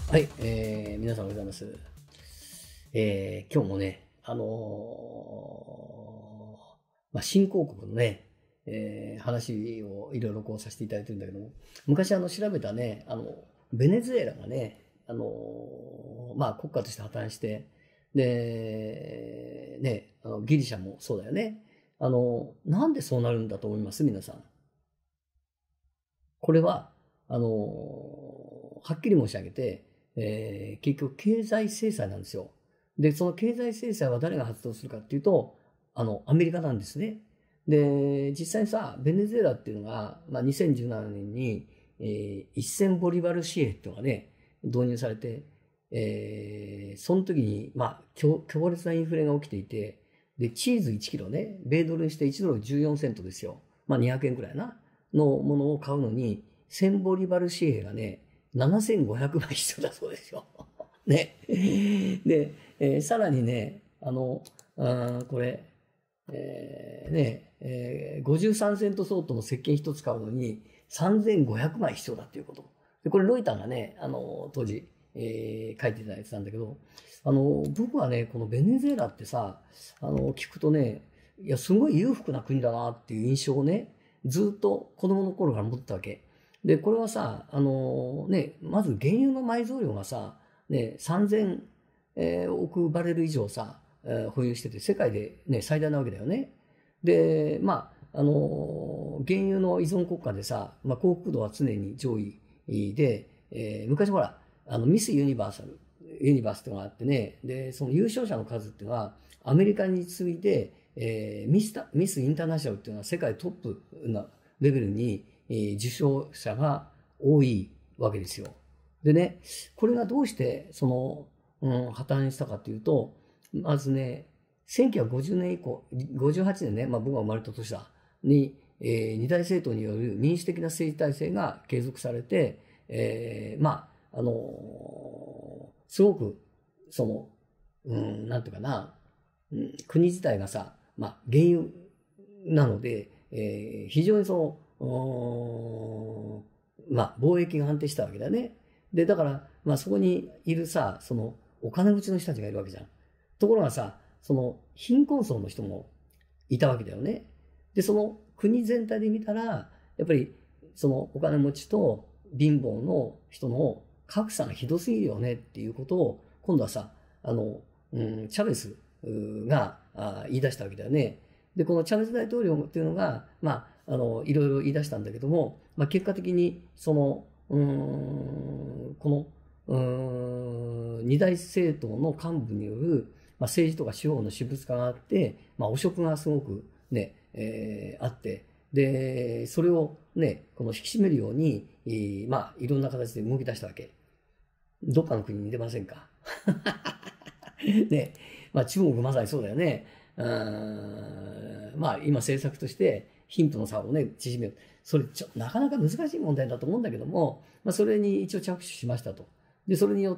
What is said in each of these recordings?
はい、皆さんおはようございます。今日もね、新興国のね、話をいろいろこうさせていただいてるんだけども、昔調べたね、ベネズエラがね、国家として破綻して、で、ね、ギリシャもそうだよね。なんでそうなるんだと思います皆さん。これは、はっきり申し上げて、結局経済制裁なんですよ。で、その経済制裁は誰が発動するかっていうと、アメリカなんですね。で、実際にさ、ベネズエラっていうのが、2017年に、1000ボリバル紙幣っていうのがね、導入されて、その時に、強烈なインフレが起きていて、で、チーズ1キロね、米ドルにして1ドル14セントですよ。200円くらいな、のものを買うのに、1000ボリバル紙幣がね、7500枚必要だそうですよ。ね。で、さらにね、これ、53セント相当の石鹸一つ買うのに3500枚必要だっていうこと。で、これロイターがね、当時、書いていただいてたんだけど、僕はね、このベネズエラってさ、聞くとね、いや、すごい裕福な国だなっていう印象をね、ずっと子供の頃から持ってたわけ。で、これはさ、まず原油の埋蔵量がさ、ね、3000億バレル以上さ、保有してて、世界でね、最大なわけだよね。で、原油の依存国家でさ、幸福度は常に上位で、昔ほら、ミスユニバースっていうのがあってね、で、その優勝者の数っていうのは、アメリカに次いで、ミスインターナショナルっていうのは世界トップなレベルに、受賞者が多いわけですよ。でね、これがどうして破綻したかというと、まずね、1950年以降、58年ね、僕が生まれた年だ、に、二大政党による民主的な政治体制が継続されて、すごく、なんていうかな、国自体がさ、原油なので、非常に貿易が安定したわけだよね。で、だから、そこにいるさ、お金持ちの人たちがいるわけじゃん。ところがさ、貧困層の人もいたわけだよね。で、その国全体で見たら、やっぱり、お金持ちと貧乏の人の格差がひどすぎるよねっていうことを、今度はさ、チャベスが言い出したわけだよね。で、このチャベス大統領っていうのが、いろいろ言い出したんだけども、結果的に、この、二大政党の幹部による、政治とか司法の私物化があって、汚職がすごくね、あって、で、それをね、この引き締めるように、いろんな形で動き出したわけ。どっかの国に出ませんかね、中国まさにそうだよね。今政策として貧富の差をね、縮める。それなかなか難しい問題だと思うんだけども、それに一応着手しましたと。で、それによって、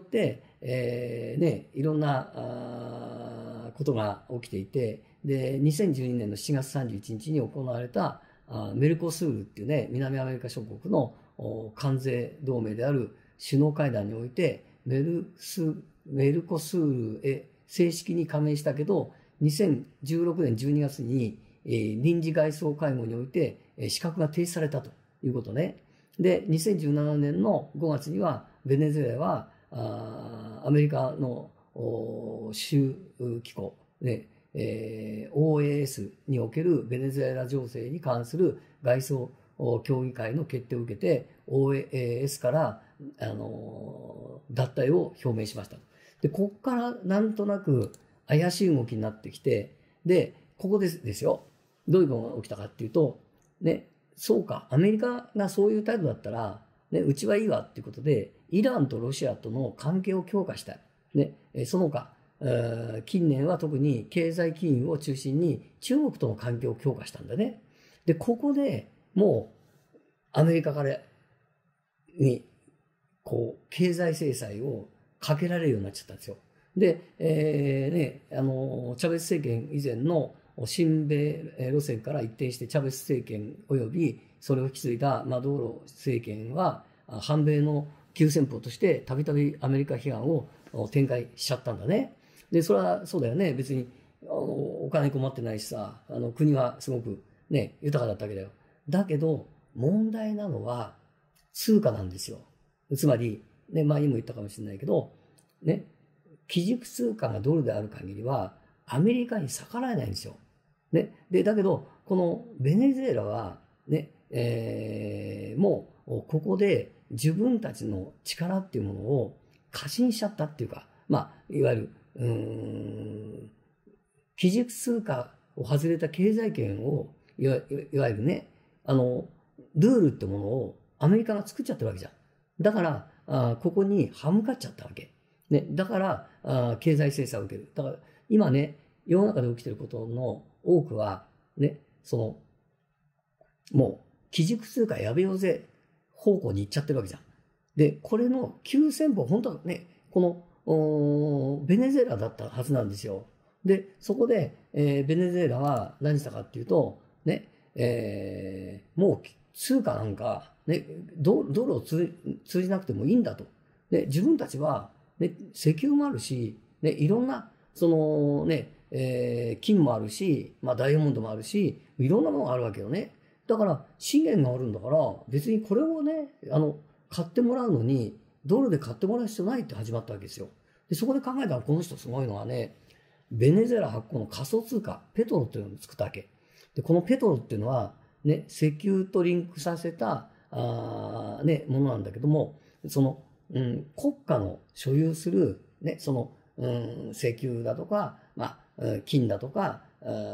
いろんなことが起きていて、で、2012年の7月31日に行われたメルコスールっていうね、南アメリカ諸国の関税同盟である首脳会談において、メルコスールへ正式に加盟したけど、2016年12月に臨時外相会合において資格が停止されたということね。で、2017年の5月にはベネズエラはアメリカの州機構で、OAS におけるベネズエラ情勢に関する外相協議会の決定を受けて OAS から脱退を表明しました。で、ここからなんとなく怪しい動きになってきて、で、ここですよ。どういうことが起きたかっていうと、ね、そうか、アメリカがそういう態度だったら、ね、うちはいいわっていうことで、イランとロシアとの関係を強化したい。ね、その他、近年は特に経済金融を中心に中国との関係を強化したんだね。で、ここでもうアメリカからに経済制裁をかけられるようになっちゃったんですよ。で、チャベス政権以前の親米路線から一転してチャベス政権及びそれを引き継いだマドーロ政権は反米の急先鋒としてたびたびアメリカ批判を展開しちゃったんだね。で、それはそうだよね。別にお金困ってないしさ、国はすごくね、豊かだったわけだよ。だけど、問題なのは通貨なんですよ。つまり、ね、前にも言ったかもしれないけど、ね、基軸通貨がドルである限りは、アメリカに逆らえないんですよ。ね。で、だけど、このベネズエラは、ね、もう、ここで自分たちの力っていうものを過信しちゃったっていうか、まあ、いわゆる、基軸通貨を外れた経済圏を、いわゆるね、ルールってものをアメリカが作っちゃってるわけじゃん。だから、ここに歯向かっちゃったわけ。ね、だから、経済制裁を受ける。だから、今ね、世の中で起きてることの多くは、ね、もう、基軸通貨やべようぜ方向に行っちゃってるわけじゃん。で、これの急先鋒、本当はね、この、ベネズエラだったはずなんですよ。で、そこで、ベネズエラは何したかっていうと、ね、もう通貨なんか、ね、ドルを通じなくてもいいんだと。で、自分たちは、ね、石油もあるし、ね、いろんな、金もあるし、まあ、ダイヤモンドもあるし、いろんなものがあるわけよね。だから、資源があるんだから、別にこれをね、買ってもらうのに、ドルで買ってもらう必要ないって始まったわけですよ。で、そこで考えたら、この人すごいのはね、ベネズエラ発行の仮想通貨、ペトロっていうのを作ったわけ。で、このペトロっていうのは、ね、石油とリンクさせた、ものなんだけども、国家の所有する、ね、石油だとか、まあ、金だとか、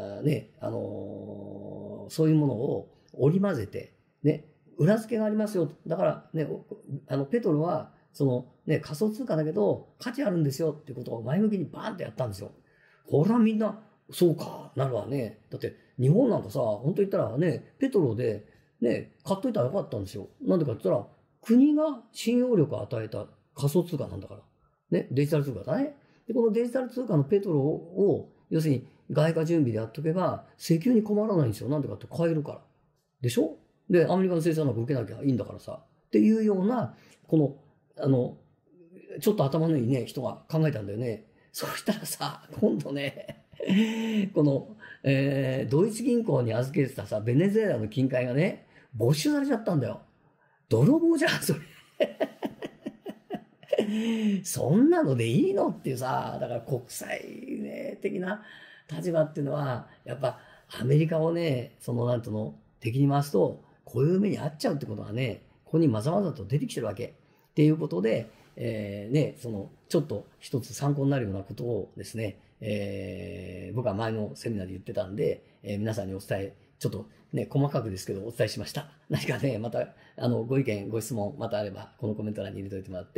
そういうものを織り交ぜて、ね、裏付けがありますよ。だからね、ペトロは、仮想通貨だけど価値あるんですよっていうことを前向きにバーンってやったんですよ。ほらみんな、そうか、なるわね。だって、日本なんかさ、本当言ったらね、ペトロで、ね、買っといたらよかったんですよ。なんでかって言ったら、国が信用力を与えた仮想通貨なんだから。ね、デジタル通貨だね。で、このデジタル通貨のペトロを、要するに外貨準備でやっとけば、石油に困らないんですよ。なんでかって買えるから。でしょ？で、アメリカの生産なんか受けなきゃいいんだからさ。っていうような、この、ちょっと頭のいいね、人が考えたんだよね。そうしたらさ、今度ね、この、ドイツ銀行に預けてたさ、ベネズエラの金塊がね、没収されちゃったんだよ。泥棒じゃん、それ。そんなのでいいのっていうさ、だから国際、ね、的な立場っていうのは、やっぱアメリカをね、なんていうの、敵に回すと、こういう目に遭っちゃうってことがね、ここにまざまざと出てきてるわけ。っていうことで、ちょっと一つ参考になるようなことをですね、僕は前のセミナーで言ってたんで、皆さんにお伝え、ちょっとね、細かくですけどお伝えしました。何かね、また、ご意見、ご質問、またあれば、このコメント欄に入れておいてもらって、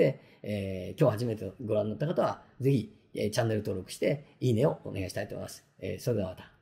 今日初めてご覧になった方は、ぜひ、チャンネル登録して、いいねをお願いしたいと思います。それではまた。